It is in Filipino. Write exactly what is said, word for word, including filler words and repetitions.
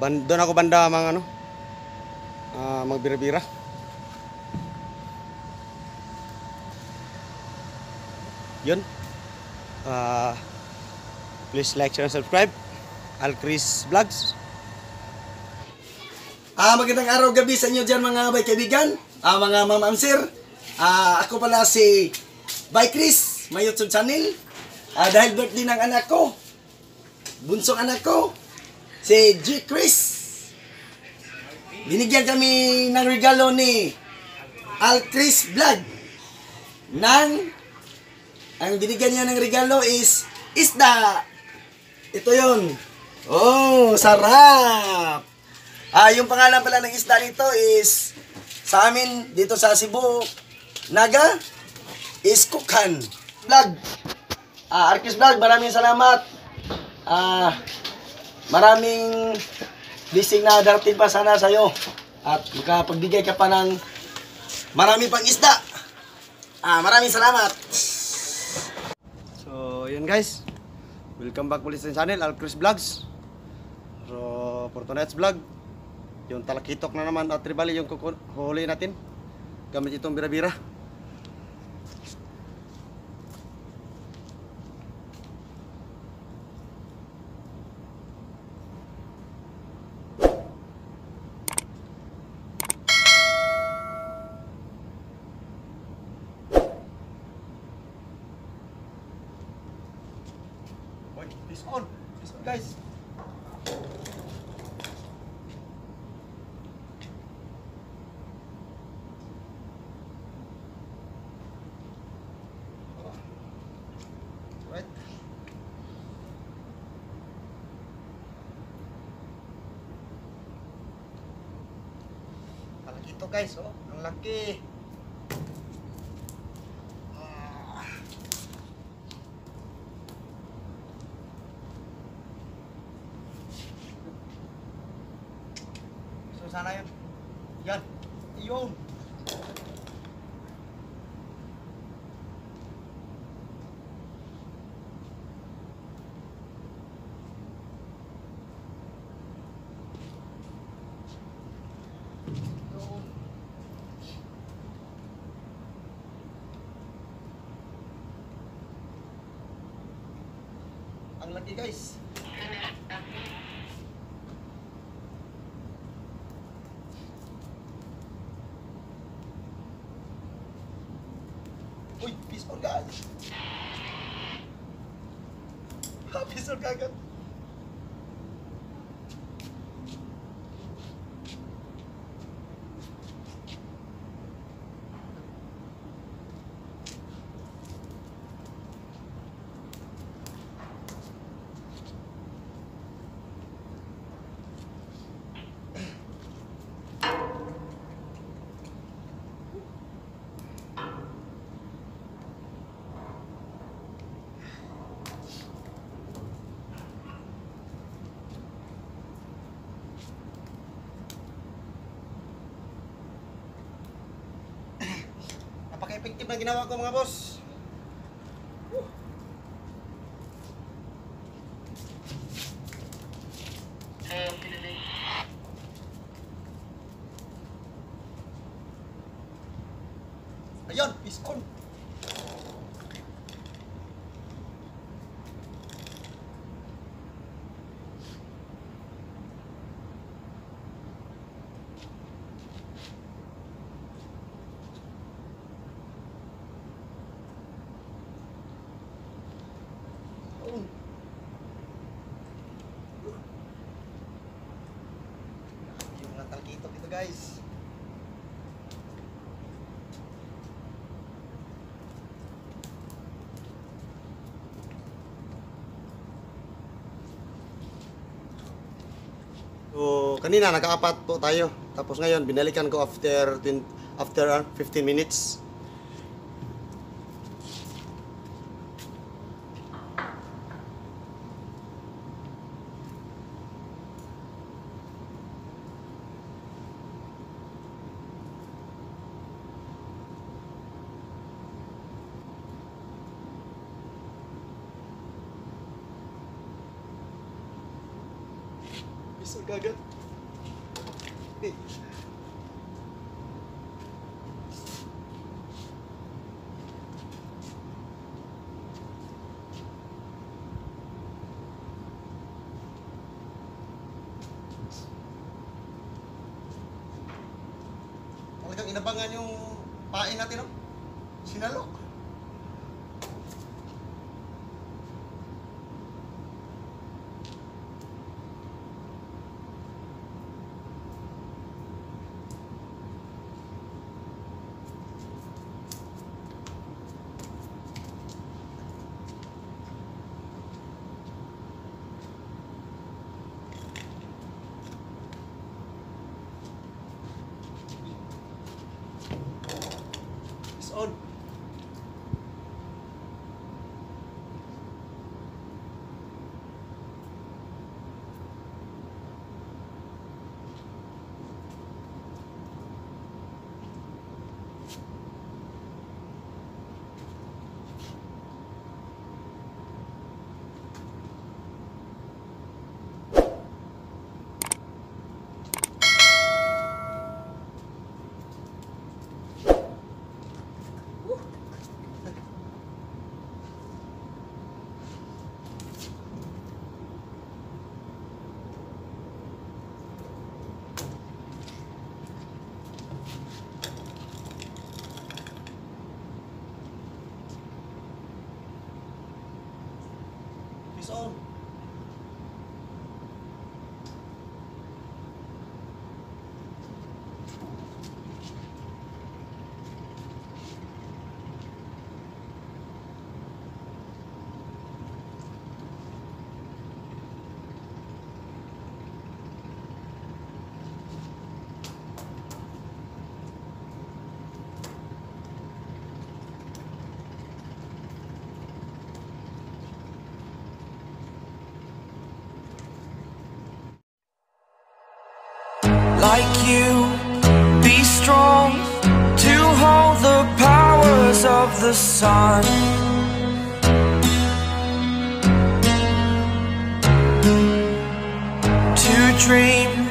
ban doon ako banda mga ano, uh, magbira-bira. Yun. Uh, please like, share, and subscribe. Alchris Vlogs. Ah, magandang araw gabi sa inyo dyan mga bay kaibigan, ah, mga ma'am sir. Ah, ako pala si Bay Chris, may YouTube channel. Ah, dahil birthday ng anak ko, bunsong anak ko, si G. Chris. Binigyan kami ng regalo ni Alchris Vlog. Nang, ang binigyan niya ng regalo is isda. Ito yun. Oh, sarap! Ah, yung pangalan pala ng isda nito is sa amin dito sa Cebu, Naga, is Kukhan Vlog. Ah, Alchris Vlog, maraming salamat. Ah, maraming blessing na darating pa sana sa iyo at makapagbigay ka pa ng marami pang isda. Ah, maraming salamat. So, yun guys. Welcome back ulit sa channel, Alchris Vlogs. So, for tonight's vlog, yung talakitok na naman at tribali yung huli natin gamit itong bira-bira. Fish on, fish on guys. Right. Malaki ito guys, oh, ang laki. Sana yun. Yan. Iyon. Ang laki guys. Uy, pistol guys. Ha, pistol kagad. Napaka-effective na ginawa ko mga boss. Woo. Ayun, fish on. Yung mga talkitok ito guys. So, kanina naka-apat po tayo. Tapos ngayon binalikan ko after after fifteen minutes. Bisa kagad. Talagang inabangan yung pain natin, no? Sinalo. It's on. It's on. Like you, be strong to hold the powers of the sun. To dream